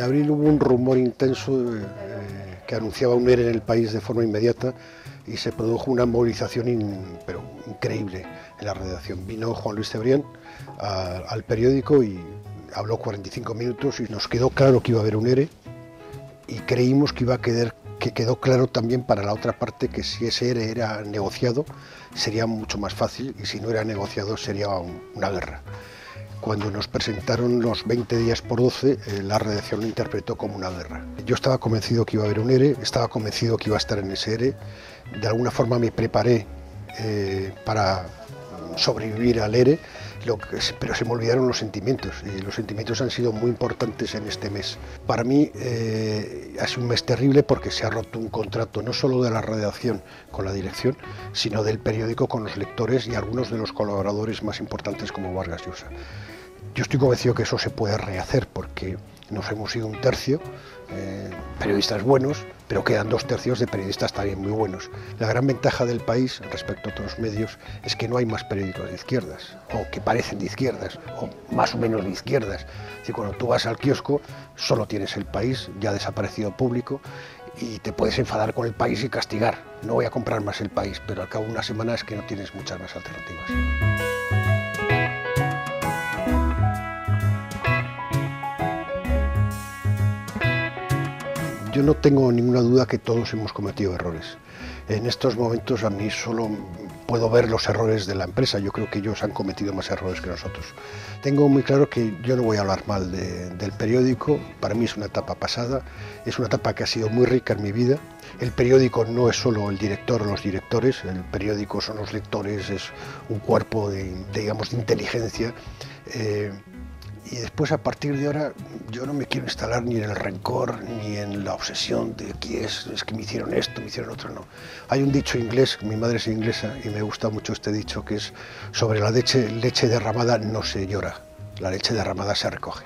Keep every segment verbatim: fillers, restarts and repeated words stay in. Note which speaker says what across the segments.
Speaker 1: abril hubo un rumor intenso eh, que anunciaba un ERE en el país de forma inmediata y se produjo una movilización in, pero increíble en la redacción. Vino Juan Luis Cebrián a, al periódico y habló cuarenta y cinco minutos y nos quedó claro que iba a haber un ERE y creímos que iba a quedar, que quedó claro también para la otra parte que si ese ERE era negociado sería mucho más fácil y si no era negociado sería un, una guerra. Cuando nos presentaron los veinte días por doce, eh, la redacción lo interpretó como una guerra. Yo estaba convencido que iba a haber un ERE, estaba convencido que iba a estar en ese ERE. De alguna forma me preparé eh, para sobrevivir al ERE, lo que, pero se me olvidaron los sentimientos, y los sentimientos han sido muy importantes en este mes. Para mí eh, ha sido un mes terrible porque se ha roto un contrato no solo de la redacción con la dirección, sino del periódico con los lectores y algunos de los colaboradores más importantes como Vargas Llosa. Yo estoy convencido que eso se puede rehacer porque nos hemos ido un tercio, eh, periodistas buenos, pero quedan dos tercios de periodistas también muy buenos. La gran ventaja del país respecto a otros medios es que no hay más periódicos de izquierdas, o que parecen de izquierdas, o más o menos de izquierdas. Es decir, cuando tú vas al kiosco, solo tienes El País, ya ha desaparecido Público, y te puedes enfadar con El País y castigar. No voy a comprar más El País, pero al cabo de una semana es que no tienes muchas más alternativas. Yo no tengo ninguna duda que todos hemos cometido errores. En estos momentos a mí solo puedo ver los errores de la empresa. Yo creo que ellos han cometido más errores que nosotros. Tengo muy claro que yo no voy a hablar mal de, del periódico. Para mí es una etapa pasada, es una etapa que ha sido muy rica en mi vida. El periódico no es solo el director o los directores, el periódico son los lectores, es un cuerpo de, de digamos, de inteligencia. Eh, Y después, a partir de ahora, yo no me quiero instalar ni en el rencor, ni en la obsesión de que es, es que me hicieron esto, me hicieron otro, no. Hay un dicho inglés, mi madre es inglesa, y me gusta mucho este dicho, que es sobre la leche, leche derramada no se llora, la leche derramada se recoge.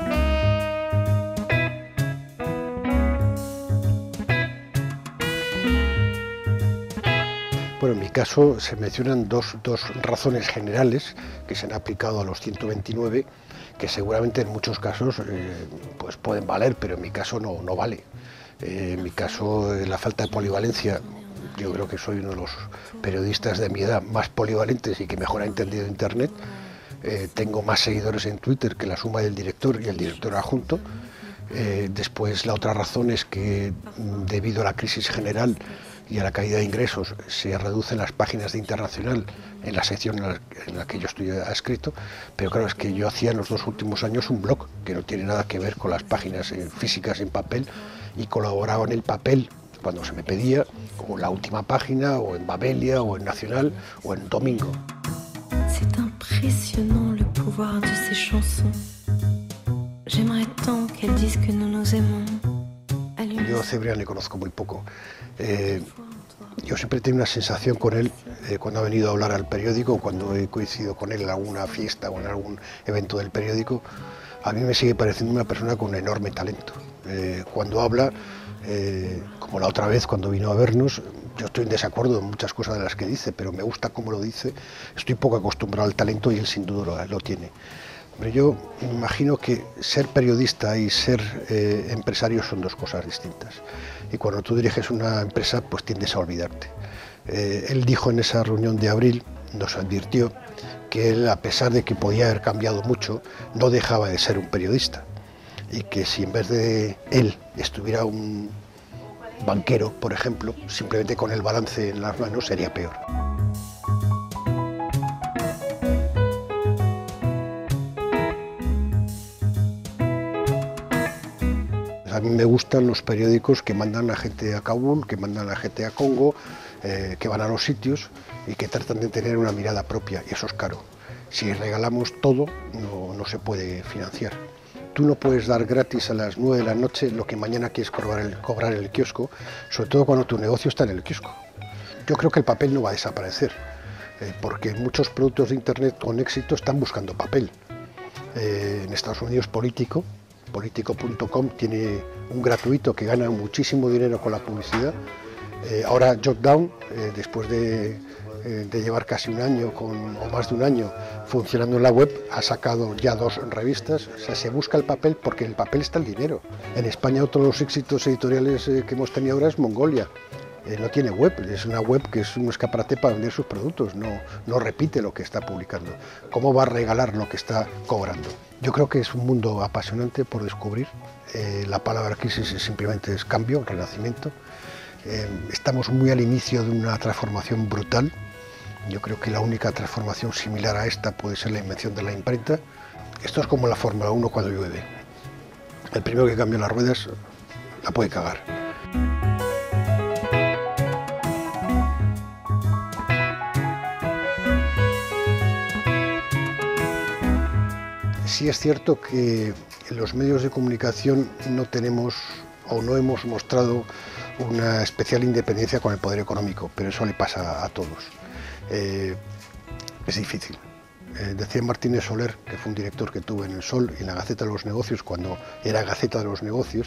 Speaker 1: Bueno, en mi caso se mencionan dos, dos razones generales que se han aplicado a los ciento veintinueve, que seguramente en muchos casos eh, pues pueden valer, pero en mi caso no, no vale. Eh, en mi caso, eh, la falta de polivalencia, yo creo que soy uno de los periodistas de mi edad más polivalentes y que mejor ha entendido Internet. Eh, tengo más seguidores en Twitter que la suma del director y el director adjunto. Eh, después, la otra razón es que debido a la crisis general y a la caída de ingresos se reducen las páginas de Internacional en la sección en la, en la que yo estoy adscrito, pero claro, es que yo hacía en los dos últimos años un blog que no tiene nada que ver con las páginas eh, físicas en papel y colaboraba en el papel cuando se me pedía, como La Última Página, o en Babelia, o en Nacional, o en Domingo.
Speaker 2: C'est impressionnant le pouvoir de ces chansons. J'aimerais tant qu'elles disent que nous nous aimons.
Speaker 1: Yo a Cebrián le conozco muy poco. Eh, yo siempre tengo una sensación con él eh, cuando ha venido a hablar al periódico, cuando he coincidido con él en alguna fiesta o en algún evento del periódico. A mí me sigue pareciendo una persona con enorme talento. Eh, cuando habla, eh, como la otra vez cuando vino a vernos, yo estoy en desacuerdo en muchas cosas de las que dice, pero me gusta cómo lo dice. Estoy poco acostumbrado al talento y él sin duda lo, lo tiene. Pero yo me imagino que ser periodista y ser eh, empresario son dos cosas distintas. Y cuando tú diriges una empresa, pues tiendes a olvidarte. Eh, él dijo en esa reunión de abril, nos advirtió, que él, a pesar de que podía haber cambiado mucho, no dejaba de ser un periodista. Y que si en vez de él estuviera un banquero, por ejemplo, simplemente con el balance en las manos, sería peor. A mí me gustan los periódicos que mandan a gente a Kabul, que mandan a gente a Congo, eh, que van a los sitios y que tratan de tener una mirada propia, y eso es caro. Si regalamos todo, no, no se puede financiar. Tú no puedes dar gratis a las nueve de la noche lo que mañana quieres cobrar, el, cobrar en el kiosco, sobre todo cuando tu negocio está en el kiosco. Yo creo que el papel no va a desaparecer, eh, porque muchos productos de Internet con éxito están buscando papel. Eh, en Estados Unidos, Político, Político punto com tiene un gratuito que gana muchísimo dinero con la publicidad. Eh, ahora Jotdown, eh, después de eh, de llevar casi un año con, o más de un año funcionando en la web, ha sacado ya dos revistas. O sea, se busca el papel porque en el papel está el dinero. En España otro de los éxitos editoriales eh, que hemos tenido ahora es Mongolia. Eh, no tiene web, es una web que es un escaparate para vender sus productos, no, no repite lo que está publicando. ¿Cómo va a regalar lo que está cobrando? Yo creo que es un mundo apasionante por descubrir. Eh, la palabra crisis es simplemente es cambio, renacimiento. Eh, estamos muy al inicio de una transformación brutal. Yo creo que la única transformación similar a esta puede ser la invención de la imprenta. Esto es como la Fórmula uno cuando llueve. El primero que cambia las ruedas la puede cagar. Sí es cierto que en los medios de comunicación no tenemos o no hemos mostrado una especial independencia con el poder económico, pero eso le pasa a todos. Eh, es difícil. Eh, decía Martínez Soler, que fue un director que tuve en El Sol y en la Gaceta de los Negocios, cuando era Gaceta de los Negocios,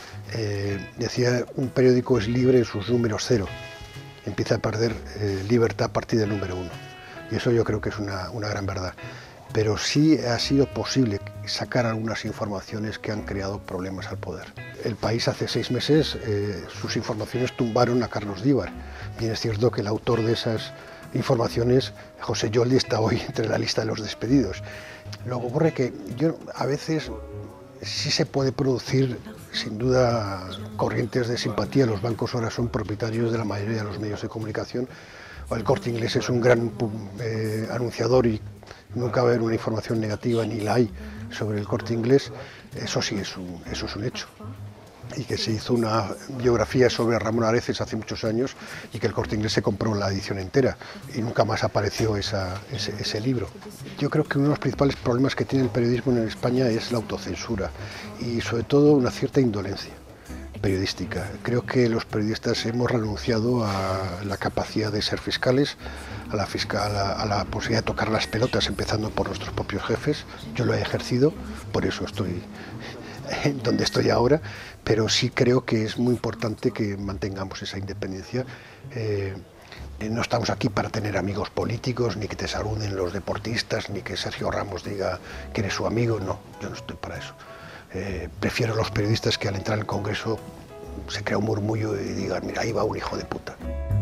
Speaker 1: eh, decía: un periódico es libre en sus números cero, empieza a perder eh, libertad a partir del número uno. Y eso yo creo que es una, una gran verdad. Pero sí ha sido posible sacar algunas informaciones que han creado problemas al poder. El País hace seis meses, eh, sus informaciones tumbaron a Carlos Díbar. Bien es cierto que el autor de esas informaciones, José Yoldi, está hoy entre la lista de los despedidos. Luego ocurre que yo, a veces sí se puede producir, sin duda, corrientes de simpatía. Los bancos ahora son propietarios de la mayoría de los medios de comunicación. El Corte Inglés es un gran eh, anunciador y nunca va a haber una información negativa, ni la hay, sobre el Corte Inglés. Eso sí, es un, eso es un hecho. Y que se hizo una biografía sobre Ramón Areces hace muchos años y que el Corte Inglés se compró la edición entera y nunca más apareció esa, ese, ese libro. Yo creo que uno de los principales problemas que tiene el periodismo en España es la autocensura y sobre todo una cierta indolencia periodística. Creo que los periodistas hemos renunciado a la capacidad de ser fiscales, a la, fiscal, a la, a la posibilidad de tocar las pelotas, empezando por nuestros propios jefes. Yo lo he ejercido, por eso estoy donde estoy ahora, pero sí creo que es muy importante que mantengamos esa independencia. Eh, no estamos aquí para tener amigos políticos, ni que te saluden los deportistas, ni que Sergio Ramos diga que eres su amigo. No, yo no estoy para eso. Eh, prefiero a los periodistas que al entrar al Congreso se crea un murmullo y digan: mira, ahí va un hijo de puta.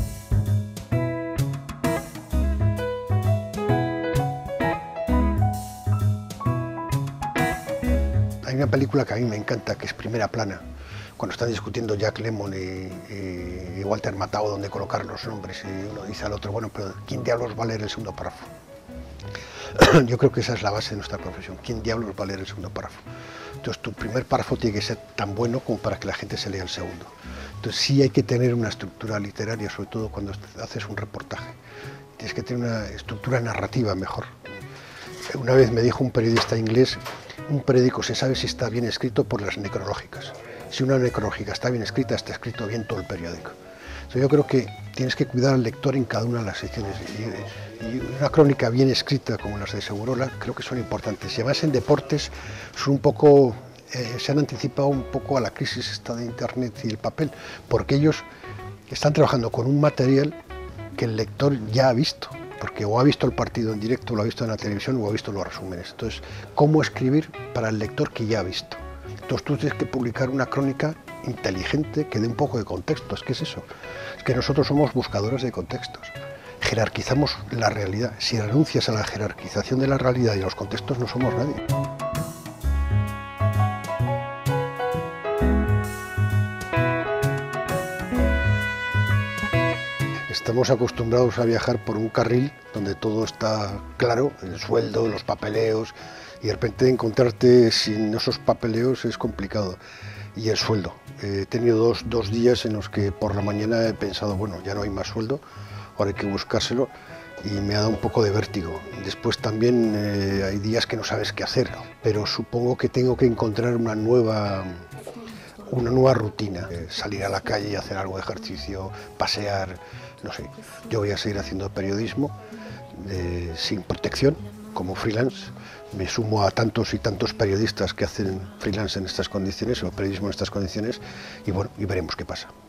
Speaker 1: Hay una película que a mí me encanta, que es Primera Plana, cuando están discutiendo Jack Lemmon y, y, y Walter Matthau dónde colocar los nombres, y uno dice al otro: bueno, pero ¿quién diablos va a leer el segundo párrafo? Yo creo que esa es la base de nuestra profesión. ¿Quién diablos va a leer el segundo párrafo? Entonces, tu primer párrafo tiene que ser tan bueno como para que la gente se lea el segundo. Entonces, sí hay que tener una estructura literaria, sobre todo cuando haces un reportaje. Tienes que tener una estructura narrativa mejor. Una vez me dijo un periodista inglés: un periódico se sabe si está bien escrito por las necrológicas. Si una necrológica está bien escrita, está escrito bien todo el periódico. Entonces, yo creo que tienes que cuidar al lector en cada una de las secciones. Y, y una crónica bien escrita, como las de Segurola, creo que son importantes. Y además en deportes son un poco, eh, se han anticipado un poco a la crisis esta de Internet y el papel, porque ellos están trabajando con un material que el lector ya ha visto, porque o ha visto el partido en directo, o lo ha visto en la televisión, o ha visto los resúmenes. Entonces, ¿cómo escribir para el lector que ya ha visto? Entonces tú tienes que publicar una crónica inteligente que dé un poco de contexto. Es que es eso, es que nosotros somos buscadores de contextos, jerarquizamos la realidad. Si renuncias a la jerarquización de la realidad y a los contextos, no somos nadie. Estamos acostumbrados a viajar por un carril donde todo está claro, el sueldo, los papeleos, y de repente encontrarte sin esos papeleos es complicado. Y el sueldo. Eh, he tenido dos, dos días en los que por la mañana he pensado: bueno, ya no hay más sueldo, ahora hay que buscárselo, y me ha dado un poco de vértigo. Después también eh, hay días que no sabes qué hacer, pero supongo que tengo que encontrar una nueva, una nueva rutina. Eh, salir a la calle y hacer algo de ejercicio, pasear, no sé. Yo voy a seguir haciendo periodismo eh, sin protección, como freelance. Me sumo a tantos y tantos periodistas que hacen freelance en estas condiciones, o periodismo en estas condiciones, y bueno, y veremos qué pasa.